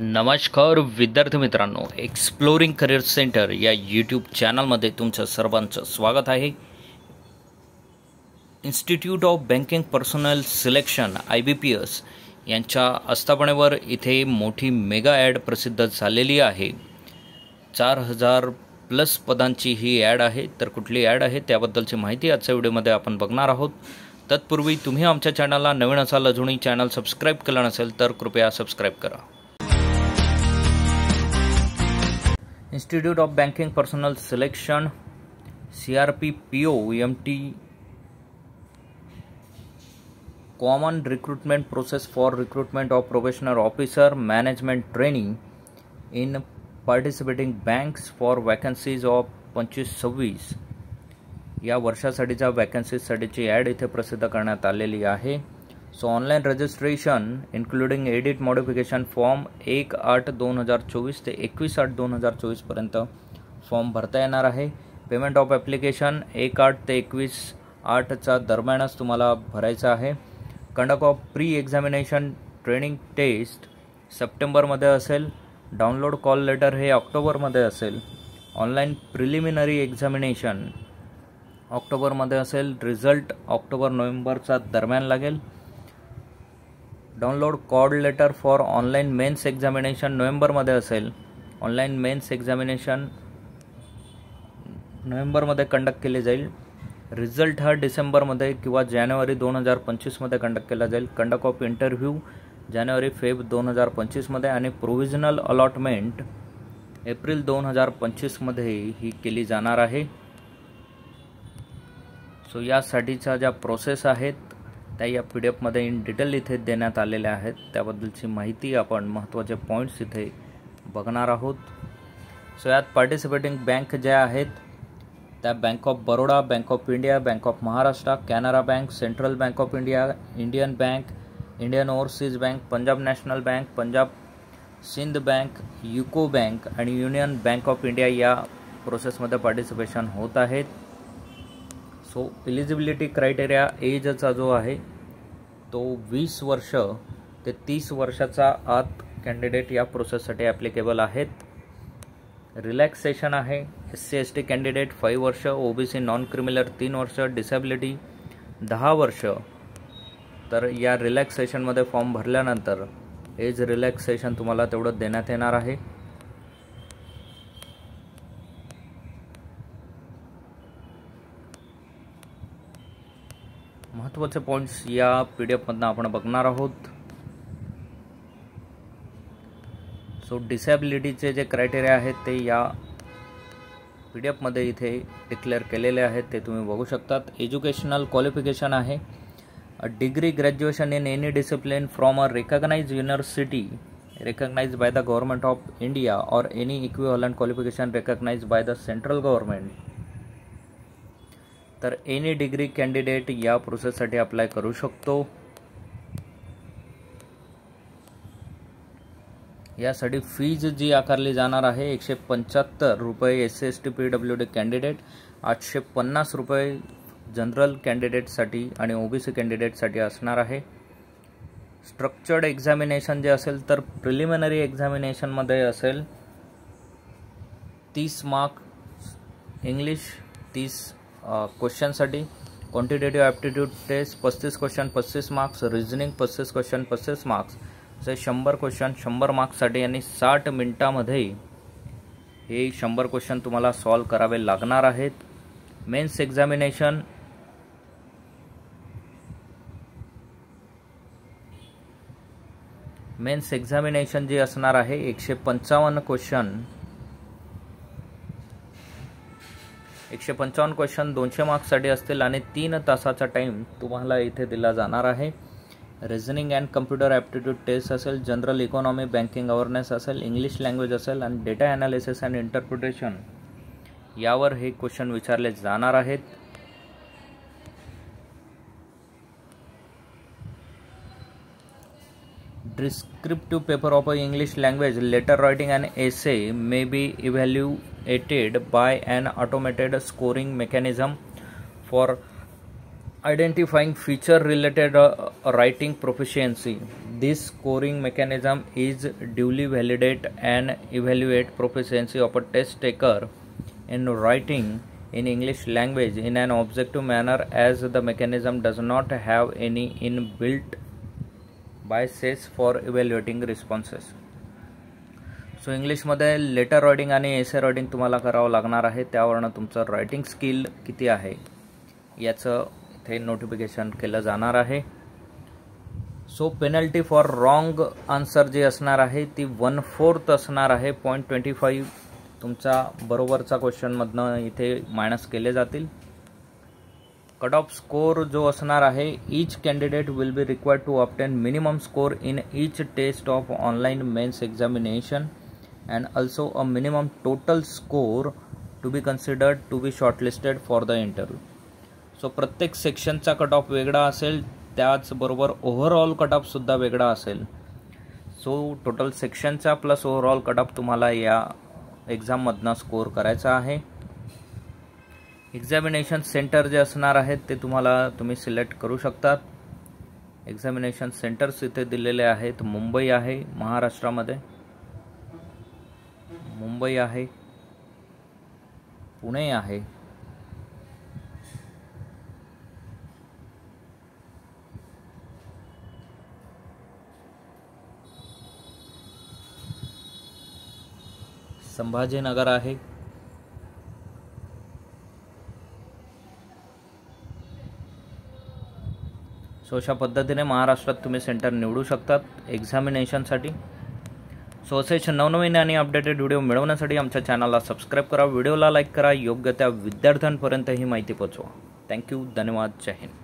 नमस्कार विद्यार्थी मित्रांनो, एक्सप्लोरिंग करिअर सेंटर या यूट्यूब चॅनलमध्ये तुमचं सर्वांचं स्वागत आहे. Institute of banking personnel selection IBPS यांच्या आस्थापनेवर इथे मोठी मेगा ॲड प्रसिद्ध झालेली आहे. 4000+ पदांची ही ॲड आहे. तर कुठली ॲड आहे त्याबद्दलची माहिती आजच्या व्हिडिओमध्ये आपण बघणार आहोत. तत्पूर्वी तुम्ही आमच्या चॅनलला नवीन असाल, अजूनही चॅनल सबस्क्राईब केलं नसेल तर कृपया सबस्क्राईब करा. Institute of Banking Personnel Selection CRPPO MT Common Recruitment Process for Recruitment of Professional Officer Management Training in Participating Banks for Vacancies of 25-26 या वर्षासाठीच्या वॅकन्सीजसाठीची ॲड इथे प्रसिद्ध करण्यात आलेली आहे. So online registration including edit modification form 1/8/2024 ते 21/8/2024 पर्यंत form भरता येणार आहे. पेमेंट ऑफ ॲप्लिकेशन 1/8 ते 21/8च्या दरम्यानच तुम्हाला भरायचं आहे. Conduct of pre examination training test सप्टेंबरमध्ये असेल. डाउनलोड कॉल लेटर हे ऑक्टोबरमध्ये असेल. ऑनलाईन प्रिलिमिनरी एक्झामिनेशन ऑक्टोबरमध्ये असेल. रिझल्ट ऑक्टोबर-नोव्हेंबरच्या दरम्यान लागेल. Download call letter for online mains examination नोव्हेंबरमध्ये असेल. ऑनलाईन मेन्स एक्झामिनेशन नोव्हेंबरमध्ये कंडक्ट केली जाईल. रिझल्ट हा डिसेंबरमध्ये किंवा जानेवारी 2025मध्ये कंडक्ट केला जाईल. कंडक्ट ऑफ इंटरव्ह्यू जानेवारी-फेब 2025मध्ये आणि प्रोव्हिजनल अलॉटमेंट एप्रिल 2025मध्ये ही केली जाणार आहे. सो यासाठीच्या ज्या प्रोसेस आहेत त्या या PDF इन डिटेल इथे देण्यात आलेल्या आहेत. त्याबद्दलची माहिती आपण महत्त्वाचे पॉईंट्स इथे बघणार आहोत. सो यात पार्टिसिपेटिंग बँक ज्या आहेत त्या bank of Baroda, bank of India, bank of Maharashtra, Canara bank, central bank of India, Indian bank, Indian overseas bank, Punjab national bank, Punjab Sindh bank, UCO bank आणि युनियन बँक ऑफ इंडिया या प्रोसेसमध्ये पार्टिसिपेशन होत आहेत. सो एलिजिबिलिटी क्रायटेरिया एजचा जो आहे तो 20 वर्ष ते 30 वर्षाचा आत कॅन्डिडेट या प्रोसेससाठी ॲप्लिकेबल आहेत. रिलॅक्सेशन आहे. SC/ST कॅन्डिडेट 5 वर्ष, OBC नॉन क्रिमिनल 3 वर्ष, डिसेबिलिटी 10 वर्ष. तर या रिलॅक्सेशनमध्ये फॉर्म भरल्यानंतर एज रिलॅक्सेशन तुम्हाला तेवढं देण्यात येणार आहे. महत्त्वाचे पॉईंट्स या PDF आपण बघणार आहोत. सो डिसेबिलिटीचे जे क्रायटेरिया आहेत ते या PDF इथे डिक्लेअर केलेले आहेत, ते तुम्ही बघू शकतात. एज्युकेशनल क्वालिफिकेशन आहे degree graduation in any discipline from a recognised university recognized by the government of India or any equivalent qualification recognized by the central government. तर एनी डिग्री कॅन्डिडेट या प्रोसेससाठी अप्लाय करू शकतो. यासाठी फीज जी आकारली जाणार आहे 175 रुपये SC/ST PWD कॅन्डिडेट, 850 रुपये जनरल कॅन्डिडेटसाठी आणि OBC कॅन्डिडेटसाठी असणार आहे. स्ट्रक्चर्ड एक्झामिनेशन जे असेल तर प्रिलिमिनरी एक्झामिनेशनमध्ये असेल 30 मार्क्स इंग्लिश, 30 क्वेश्चनसाठी. Quantitative aptitude test 35 question 35 marks, reasoning 35 question 35 marks, असे 100 क्वेश्चन 100 मार्क्ससाठी आणि 60 मिनिटामध्ये हे 100 क्वेश्चन तुम्हाला सॉल्व करावे लागणार आहेत. मेन्स एक्झामिनेशन जी असणार आहे 155 क्वेश्चन 200 मार्क्ससाठी असतील आणि 3 तासाचा टाईम तुम्हाला इथे दिला जाणार आहे. Reasoning and computer aptitude test असेल, जनरल इकॉनॉमी, बँकिंग अवेअरनेस असेल, इंग्लिश लँग्वेज असेल आणि डेटा ॲनालिसिस अँड इंटरप्रिटेशन यावर हे क्वेश्चन विचारले जाणार आहेत. Descriptive paper of English language, letter writing and essay may be evaluated by an automated scoring mechanism for Identifying feature related writing proficiency. This scoring mechanism is duly validate and evaluate proficiency of a test taker in writing in English language in an objective manner, as the mechanism does not have any inbuilt biases for evaluating responses. So इंग्लिशमध्ये letter writing आणि essay writing तुम्हाला करावं लागणार आहे. त्यावरनं तुमचं writing skill किती आहे याचं इथे नोटिफिकेशन केलं जाणार आहे. So penalty for wrong answer जी असणार आहे ती 1/4 असणार आहे. 0.25 तुमचा बरोबरचा क्वेश्चनमधनं इथे मायनस केले जातील. कट ऑफ स्कोर जो असणार आहे, each candidate will be required to obtain minimum score in each test of online mains examination and also a minimum total score to be considered to be shortlisted for the interview. So प्रत्येक सेक्शनचा cut off वेगळा असेल, त्याचबरोबर overall cut of सुद्धा वेगळा असेल. So total सेक्शनचा plus overall cut off तुम्हाला या एक्झाममधनं स्कोर करायचा आहे. एक्झामिनेशन सेंटर जे असणार आहेत ते तुम्ही सिलेक्ट करू शकतात. एक्झामिनेशन सेंटर्स इथे दिलेले आहेत. मुंबई आहे महाराष्ट्रामध्ये, मुंबई आहे, पुणे आहे, संभाजीनगर आहे, सो अशा पद्धतीने महाराष्ट्रात तुम्ही सेंटर निवडू शकतात एक्झामिनेशनसाठी. सो असेच नवनवीन आणि अपडेटेड व्हिडिओ मिळवण्यासाठी आमच्या चॅनलला सबस्क्राईब करा, व्हिडिओला लाईक करा, योग्य त्या विद्यार्थ्यांपर्यंत ही माहिती पोहोचवा. थँक्यू, धन्यवाद, जय हिंद.